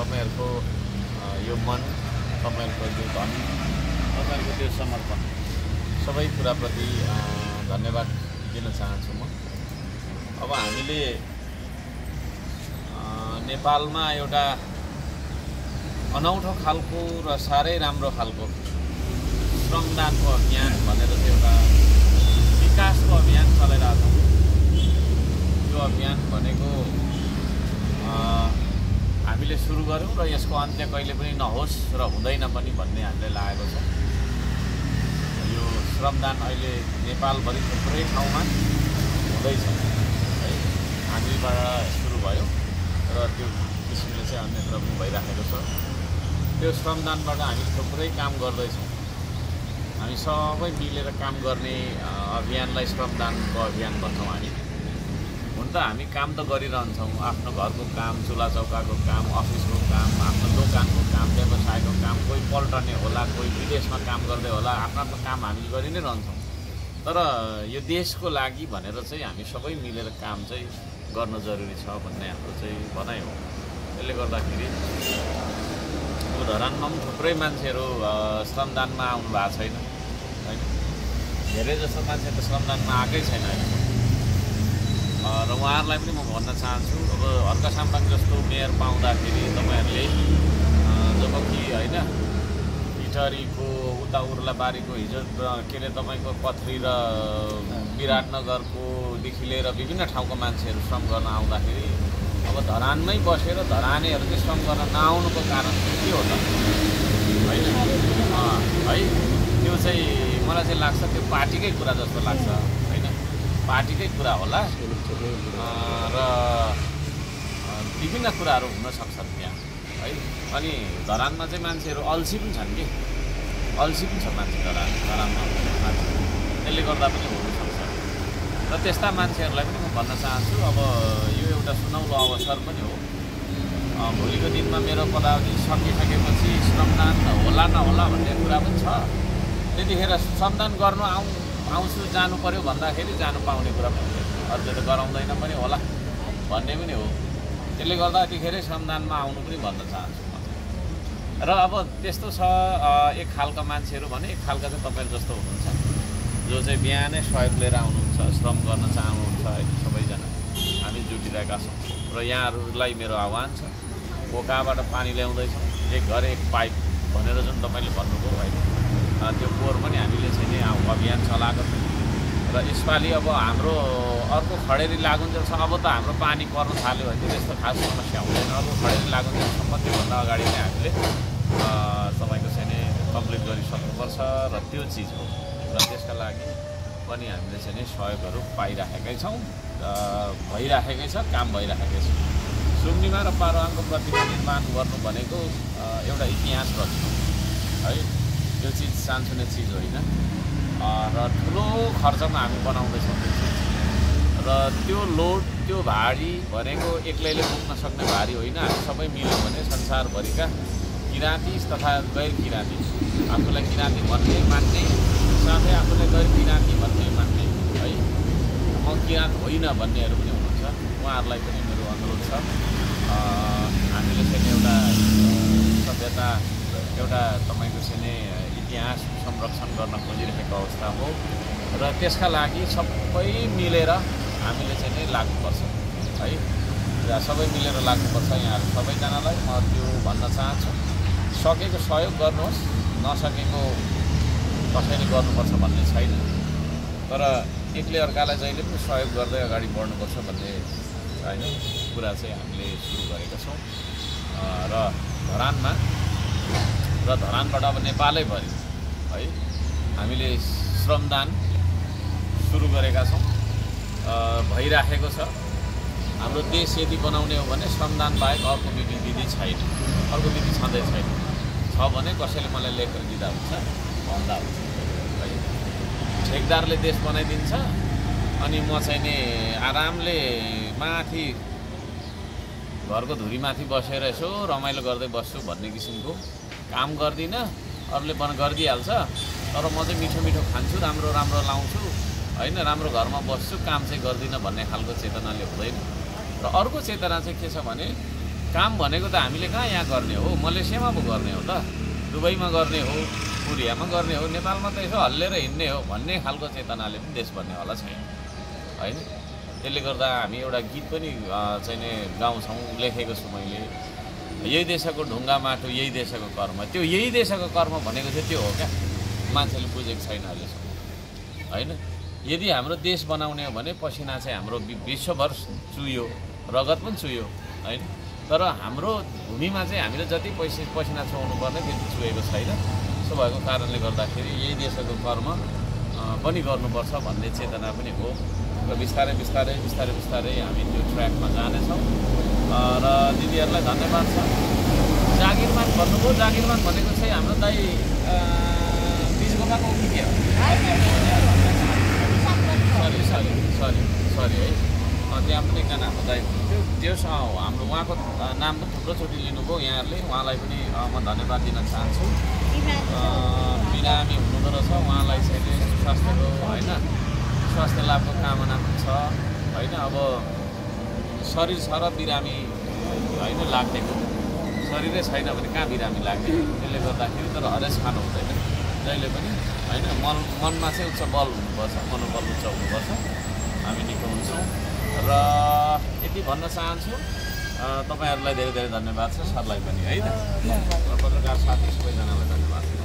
तपाईहरुको यो मन, तपाईहरुको यो धन, तपाईहरुको त्यो समर्पण सबै कुराप्रति धन्यवाद दिन चाहन्छु म। अब हामीले नेपालमा एउटा अनौठो खालको र साह्रै राम्रो खालको श्रमदानको अभियान भनेर चाहिँ एउटा विकासको अभियान चलाइरहेको छ। यो अभियान भनेको हामीले सुरु गर्यौं र यसको अन्त्य कहिले पनि नहोस् र हुँदैन पनि भन्ने हामीले लागेको छ। यो श्रमदान अहिले नेपालभरि थुप्रै ठाउँमा हुँदैछ है, हामीबाट सुरु भयो र त्यो किसिमले चाहिँ अन्यत्र पनि भइराखेको छ। त्यो श्रमदानबाट हामी थुप्रै काम गर्दैछौँ। हामी सबै मिलेर काम गर्ने अभियानलाई श्रमदानको अभियान भन्छौँ। हामी हुन त हामी काम त गरिरहन्छौँ, आफ्नो घरको काम, चुला चौकाको काम, अफिसको काम, आफ्नो दोकानको काम, व्यवसायको काम, कोही पल्टने होला, कोही विदेशमा काम गर्दै होला, आफ्नो आफ्नो काम हामी गरि नै रहन्छौँ। तर यो देशको लागि भनेर चाहिँ हामी सबै मिलेर काम चाहिँ गर्न जरुरी छ भन्ने हाम्रो चाहिँ भनाइ हो। त्यसले गर्दाखेरि अब धरानमा पनि थुप्रै मान्छेहरू श्रमदानमा आउनु भएको छैन हैन, धेरै जसो मान्छे त श्रमदानमा आएकै छैन अहिले। र उहाँहरूलाई पनि म भन्न चाहन्छु, अब हर्का साम्पाङ जस्तो मेयर पाउँदाखेरि तपाईँहरूले जब कि होइन इटहरीको उता उर्लाबारीको हिजो के अरे तपाईँको पथरी र विराटनगरकोदेखि लिएर विभिन्न ठाउँको मान्छेहरू श्रम गर्न आउँदाखेरि अब धरानमै बसेर धरानेहरू चाहिँ श्रम गर्न नआउनुको कारण के हो त होइन है, त्यो चाहिँ मलाई चाहिँ लाग्छ त्यो पार्टीकै कुरा जस्तो लाग्छ होइन, पार्टीकै कुरा होला र विभिन्न कुराहरू हुन सक्छन् त्यहाँ है। अनि धरानमा चाहिँ मान्छेहरू अल्छी पनि छन् कि, अल्छी पनि छ मान्छे धरानमा मान्छे, त्यसले गर्दा पनि हुनसक्छ। र त्यस्ता मान्छेहरूलाई पनि म भन्न चाहन्छु, अब यो एउटा सुनौलो अवसर पनि हो। भोलिको दिनमा मेरो पदावधि सकिसकेपछि श्रमदान होला नहोला भन्ने कुरा पनि छ। त्यतिखेर श्रमदान गर्नु आउँछु जानु पर्यो भन्दाखेरि जानु पाउने कुरा पनि हुन्छ, अरूले त गराउँदैन पनि होला भन्ने पनि हो। त्यसले गर्दा यतिखेरै श्रमदानमा आउनु पनि भन्न चाहन्छु म। र अब त्यस्तो छ एक खालका मान्छेहरू भने, एक खालका चाहिँ तपाईँहरू जस्तो हुनुहुन्छ जो चाहिँ बिहानै सहयोग लिएर आउनुहुन्छ, श्रम गर्न चाहनुहुन्छ है। सबैजना हामी जुटिरहेका छौँ र यहाँहरूलाई मेरो आह्वान छ, पोकाबाट पानी ल्याउँदैछौँ, एक घर एक पाइप भनेर जुन तपाईँले भन्नुभयो होइन, त्यो पोहोर पनि हामीले चाहिँ नि अभियान चलाएको थियौँ। र यसपालि अब हाम्रो अर्को खडेरी लागुन्जेलसम्म, अब त हाम्रो पानी पर्न थाल्यो भने त्यस्तो खास समस्या हुँदैन। अर्को खडेरी लागुन्जेलसम्म त्योभन्दा अगाडि नै हामीले तपाईँको चाहिँ नि कम्प्लिट गरिसक्नुपर्छ र त्यो चिज हो। र त्यसका लागि पनि हामीले चाहिँ नि सहयोगहरू पाइराखेकै छौँ, भइराखेकै छ, काम भइराखेकै छ। सुम्निमा र पारुवाङको प्रतिमा निर्माण गर्नु भनेको एउटा इतिहास रच्नु है, त्यो चिज सानसुने चिज होइन र ठुलो खर्चमा हामी बनाउँदैछौँ त्यो चिज। र त्यो लोड, त्यो भारी भनेको एक्लैले बोक्न सक्ने भारी होइन। हामी सबै मिल्यौँ भने संसारभरिका किराँती तथा गैर किराँती, आफूलाई किराँती भन्ने मान्ने साथै आफूलाई गैर किराँती भन्ने मान्ने है, म किराँत होइन भन्नेहरू पनि हुनुहुन्छ, उहाँहरूलाई पनि मेरो अनुरोध छ। हामीले चाहिँ एउटा सभ्यता, एउटा तपाईँको चाहिँ इतिहास संरक्षण गर्न खोजिरहेको अवस्था हो र त्यसका लागि सबै मिलेर हामीले चाहिँ नि लाग्नुपर्छ है, सबै मिलेर लाग्नुपर्छ। यहाँहरू सबैजनालाई म त्यो भन्न चाहन्छु, सकेको सहयोग गर्नुहोस्, नसकेको कसैले गर्नुपर्छ भन्ने छैन, तर एकले अर्कालाई जहिले पनि सहयोग गर्दै अगाडि बढ्नुपर्छ भन्ने होइन कुरा चाहिँ हामीले सुरु गरेका छौँ। र धरानमा र धरानबाट अब नेपालैभरि है हामीले श्रमदान सुरु गरेका छौँ, भइराखेको छ। हाम्रो देश यदि बनाउने हो भने श्रमदान बाहेक अर्को विधि छैन, अर्को विधि छँदै छैन। छ भने कसैले मलाई लेखेर दिँदा हुन्छ, भन्दा हुन्छ है। ठेकदारले देश बनाइदिन्छ अनि म चाहिँ नि आरामले माथि घरको धुरीमाथि बसेर यसो रमाइलो गर्दै बस्छु भन्ने किसिमको काम गर्दिनँ, अरूले गरिदिइहाल्छ। तर म चाहिँ मिठो मिठो खान्छु, राम्रो राम्रो लाउँछु होइन, राम्रो घरमा बस्छु, काम चाहिँ गर्दिनँ भन्ने खालको चेतनाले हुँदैन। र अर्को चेतना चाहिँ के छ भने काम भनेको त हामीले कहाँ यहाँ गर्ने हो, मलेसियामा पो गर्ने हो त, दुबईमा गर्ने हो, कोरियामा गर्ने हो, नेपालमा त यसो हल्लेर हिँड्ने हो भन्ने खालको चेतनाले पनि देश भन्नेवाला छैन होइन। त्यसले गर्दा हामी एउटा गीत पनि चाहिँ नि गाउँछौँ, लेखेको छु मैले, यही देशको ढुङ्गा माटो यही देशको कर्म। त्यो यही देशको कर्म भनेको चाहिँ त्यो हो क्या, मान्छेले बुझेको छैन अहिलेसम्म होइन। यदि हाम्रो देश बनाउने हो भने पसिना चाहिँ हाम्रो विश्वभर चुयो, रगत पनि चुयो होइन, तर हाम्रो भूमिमा चाहिँ हामीले जति पसिना चुहाउनु पर्ने त्यति चुहेको छैन। सो भएको कारणले गर्दाखेरि यही देशको कर्म पनि गर्नुपर्छ भन्ने चेतना पनि हो र बिस्तारै बिस्तारै बिस्तारै बिस्तारै हामी त्यो ट्र्याकमा जानेछौँ। र दिदीहरूलाई धन्यवाद छ। जागिरमान भन्नुभयो, जागिरमान भनेको चाहिँ हाम्रो दाइ बिचगोपाको के हो, सरी है, त्यहाँ पनि एकजना हाम्रो दाइ हुनुहुन्थ्यो, त्यस हाम्रो उहाँको नाम पनि थुप्रोचोटि लिनुभयो यहाँहरूले, उहाँलाई पनि म धन्यवाद दिन चाहन्छु। बिरामी हुनुहुँदो रहेछ, उहाँलाई चाहिँ स्वास्थ्यको होइन, स्वास्थ्य लाभको कामना पनि छ होइन। अब शरीर छ र बिरामी होइन लाग्नेको, शरीरै छैन भने कहाँ बिरामी लाग्ने। त्यसले गर्दाखेरि तर हरेस खानु हुँदैन जहिले पनि होइन, मनमा चाहिँ उच्च बल हुनुपर्छ, मनोबल उच्च हुनुपर्छ, हामी निको हुन्छौँ। र यति भन्न चाहन्छु, तपाईँहरूलाई धेरै धेरै धन्यवाद छ, सरलाई पनि है त, र पत्रकार साथी सबैजनालाई धन्यवाद।